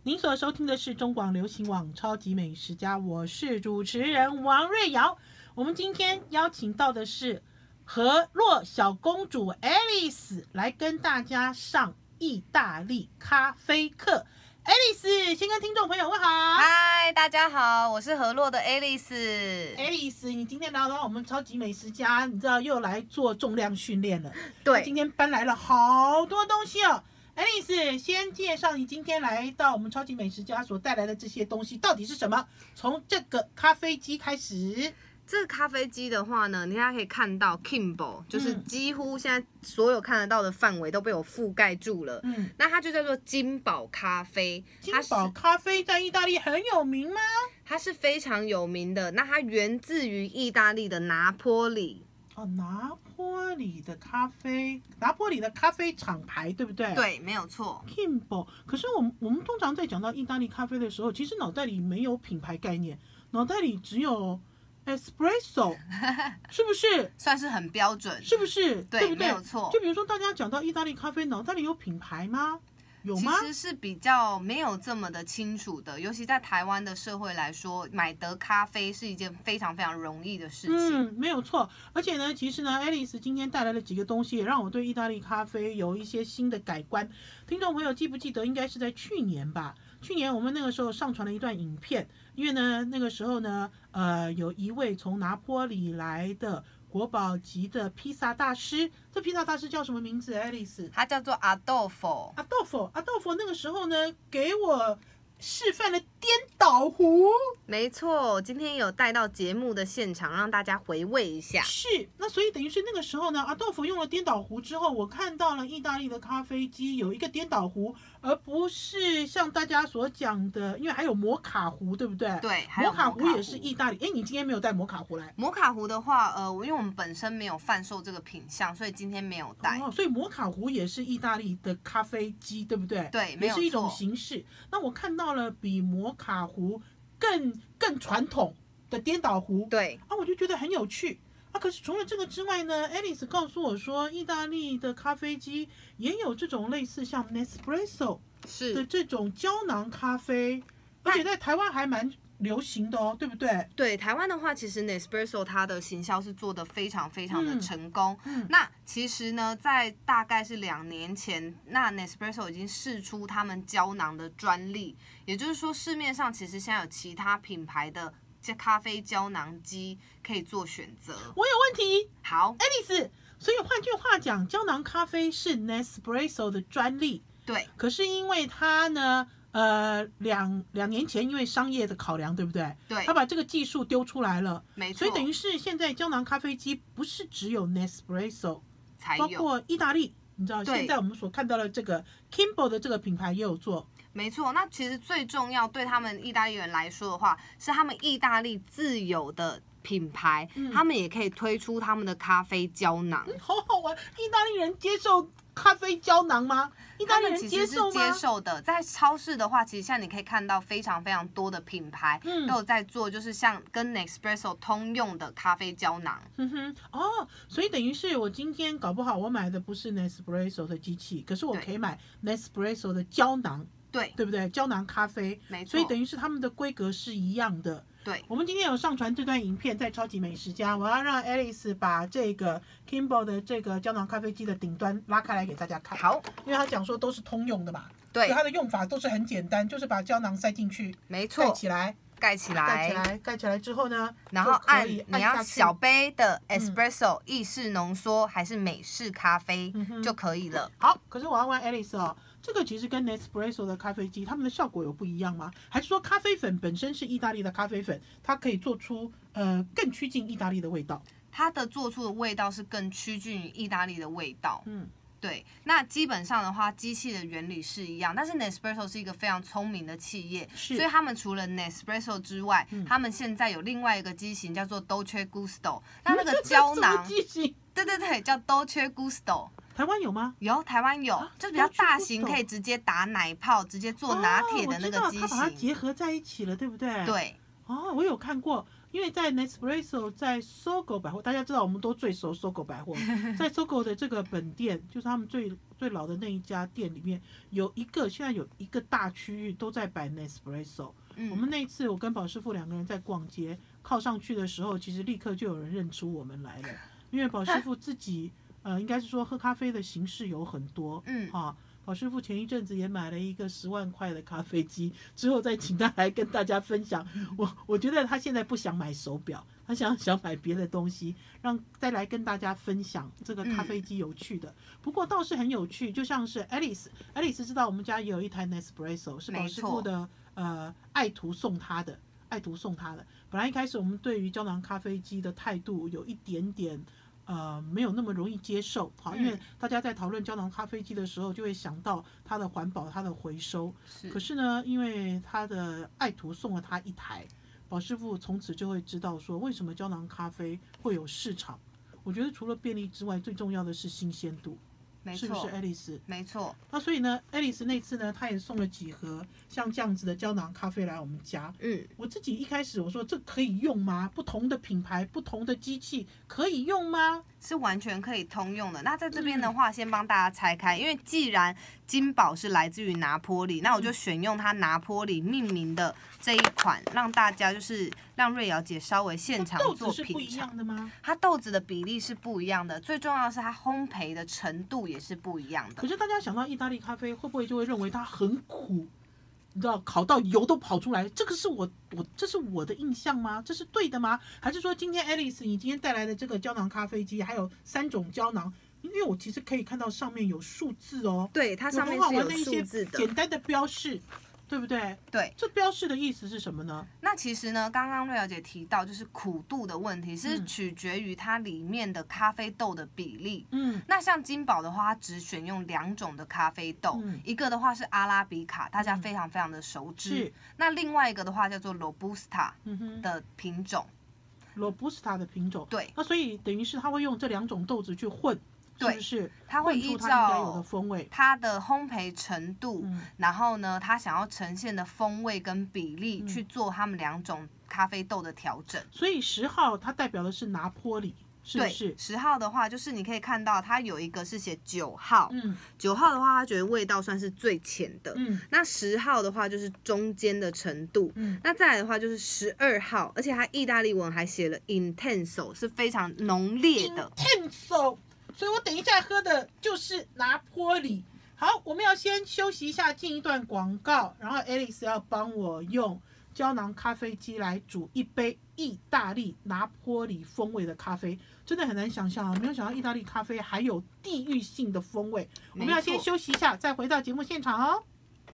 您所收听的是中广流行网超级美食家，我是主持人王瑞瑶。我们今天邀请到的是河洛小公主 Alice 来跟大家上意大利咖啡课。Alice 先跟听众朋友问好。 嗨，大家好，我是河洛的 Alice。 Alice， 你今天来到我们超级美食家，你知道又来做重量训练了。 对， 今天搬来了好多东西哦。Alice， 先介绍你今天来到我们超级美食家所带来的这些东西到底是什么？从这个咖啡机开始。 这个咖啡机的话呢，大家可以看到 Kimbo， 就是几乎现在所有看得到的范围都被我覆盖住了。那它就叫做金宝咖啡。 金宝咖啡在意大利很有名吗？ 它是非常有名的。那它源自于意大利的拿坡里。 哦，拿坡里的咖啡厂牌对不对？ 对，没有错。 Kimbo， 可是我们通常在讲到意大利咖啡的时候，其实脑袋里没有品牌概念，脑袋里只有Espresso， 是不是？ 算是很标准， 是不是？对不对？ 没有错。 就比如说，大家讲到意大利咖啡，脑袋里有品牌吗？有吗？ 其实是比较没有这么的清楚的，尤其在台湾的社会来说，买得咖啡是一件非常非常容易的事情。 没有错。而且呢，其实呢 ，Alice 今天带来了几个东西，也让我对意大利咖啡有一些新的改观。听众朋友记不记得？应该是在去年吧？去年我们那个时候上传了一段影片，因为呢，那个时候呢，有一位从拿坡里来的国宝级的披萨大师，这披萨大师叫什么名字 ？Alice， 他叫做阿豆佛。 阿豆佛那个时候呢，给我示范了颠倒壶。 没错，今天有带到节目的现场，让大家回味一下。 是，那所以等于是那个时候呢，阿豆佛用了颠倒壶之后，我看到了意大利的咖啡机有一个颠倒壶，而不是像大家所讲的，因为还有摩卡壶，对不对？ 对，还有摩卡壶也是意大利。你今天没有带摩卡壶来？ 摩卡壶的话，因为我们本身没有贩售这个品项，所以今天没有带。 所以摩卡壶也是意大利的咖啡机，对不对？ 对，没有错， 也是一种形式。那我看到了比摩卡壶更传统的颠倒壶， 对我就觉得很有趣。可是除了这个之外呢 ，Alice 告诉我说，意大利的咖啡机也有这种类似像 Nespresso 的这种胶囊咖啡，而且在台湾还蛮流行的哦，对不对？ 对，台湾的话，其实 Nespresso 它的行销是做得非常非常的成功。那其实呢，在大概是2年前，那 Nespresso 已经释出他们胶囊的专利，也就是说，市面上其实现在有其他品牌的咖啡胶囊机可以做选择。 我有问题。 好 ，Alice， 所以换句话讲，胶囊咖啡是 Nespresso 的专利。 对。 可是因为它呢，两年前因为商业的考量，对不对？ 对。 他把这个技术丢出来了。 没错。 所以等于是现在胶囊咖啡机不是只有 Nespresso 才有， 包括意大利，你知道现在我们所看到的这个 Kimbo 的这个品牌也有做。 没错，那其实最重要对他们意大利人来说的话，是他们意大利自有的品牌，他们也可以推出他们的咖啡胶囊。 好好玩，意大利人接受咖啡胶囊吗？意大利人接受吗？ 他们其实是接受的。在超市的话，其实像你可以看到非常非常多的品牌都有在做，就是像跟 Nespresso 通用的咖啡胶囊。 所以等于是我今天搞不好我买的不是 Nespresso 的机器，可是我可以买 Nespresso 的胶囊。对不对？胶囊咖啡， 没错， 所以等于是他们的规格是一样的。 对， 我们今天有上传这段影片在超级美食家，我要让 Alice 把这个 Kimbo 的这个胶囊咖啡机的顶端拉开来给大家看。 好， 因为他讲说都是通用的嘛， 对， 它的用法都是很简单，就是把胶囊塞进去， 没错，盖起来之后呢， 然后你要小杯的 Espresso 意式浓缩还是美式咖啡就可以了。 好，可是我要问 Alice 哦，这个其实跟 Nespresso 的咖啡机，它们的效果有不一样吗？还是说咖啡粉本身是意大利的咖啡粉，它可以做出更趋近意大利的味道？ 它的做出的味道是更趋近于意大利的味道。对，那基本上的话，机器的原理是一样，但是 Nespresso 是一个非常聪明的企业，所以他们除了 Nespresso 之外，他们现在有另外一个机型叫做 Dolce Gusto， 那个胶囊，对，叫 Dolce Gusto。 台湾有吗？ 有，台湾有，就是比较大型，可以直接打奶泡、直接做拿铁的那个机型。 它把它结合在一起了，对不对？ 对。 我有看过， 因为在 Nespresso 在Sogo 百货，大家知道我们都最熟 Sogo 百货，在 Sogo 的这个本店，就是他们最老的那一家店里面，现在有一个大区域都在摆 Nespresso。我们那一次我跟宝师傅2个人在逛街，靠上去的时候，其实立刻就有人认出我们来了，因为宝师傅自己应该是说喝咖啡的形式有很多，宝师傅前一阵子也买了一个10万块的咖啡机，之后再请他来跟大家分享。我觉得他现在不想买手表，他想买别的东西，再来跟大家分享这个咖啡机有趣的。不过倒是很有趣，就像是 Alice 知道我们家也有一台 Nespresso， 是宝师傅的爱徒送他的。本来一开始我们对于胶囊咖啡机的态度有一点点没有那么容易接受，因为大家在讨论胶囊咖啡机的时候，就会想到它的环保、它的回收。可是呢，因为他的爱徒送了他一台，宝师傅从此就会知道说，为什么胶囊咖啡会有市场。我觉得除了便利之外，最重要的是新鲜度。是不是 Alice？ 没错。 那所以呢 ，Alice 那次呢，她也送了几盒像这样子的胶囊咖啡来我们家。我自己一开始我说这可以用吗？不同的品牌、不同的机器可以用吗？ 是完全可以通用的。那在这边的话，先帮大家拆开，因为既然金宝是来自于拿坡里，那我就选用它拿坡里命名的这一款，让大家就是让瑞瑶姐稍微现场做品尝。豆子是不一样的吗？ 它豆子的比例是不一样的，最重要的是它烘焙的程度也是不一样的。 可是大家想到意大利咖啡，会不会就会认为它很苦？你知道烤到油都跑出来，这个是这是我的印象吗？这是对的吗？还是说今天 Alice 你今天带来的这个胶囊咖啡机还有3种胶囊？因为我其实可以看到上面有数字哦， 对，它上面是有数字的， 简单的标示。对不对？ 对， 这标示的意思是什么呢？ 那其实呢，刚刚瑞瑶姐提到，就是苦度的问题是取决于它里面的咖啡豆的比例。那像金宝的话，它只选用2种的咖啡豆，一个的话是阿拉比卡，大家非常非常的熟知。那另外一个的话叫做 Robusta 的品种。 Robusta 的品种。 对。 那所以等于是它会用这2种豆子去混。 对， 是它会依照它的烘焙程度，然后呢，它想要呈现的风味跟比例去做他们2种咖啡豆的调整。 所以10号它代表的是拿坡里，是不是 ？10号的话，就是你可以看到它有一个是写9号，9号的话，他觉得味道算是最浅的。那10号的话就是中间的程度。那再来的话就是12号，而且它意大利文还写了 intenso， 是非常浓烈的。 intenso。所以我等一下喝的就是拿坡里。好，我们要先休息一下，进一段广告，然后 Alice 要帮我用胶囊咖啡机来煮一杯意大利拿坡里风味的咖啡，真的很难想象啊！没有想到意大利咖啡还有地域性的风味。我们要先休息一下，再回到节目现场哦。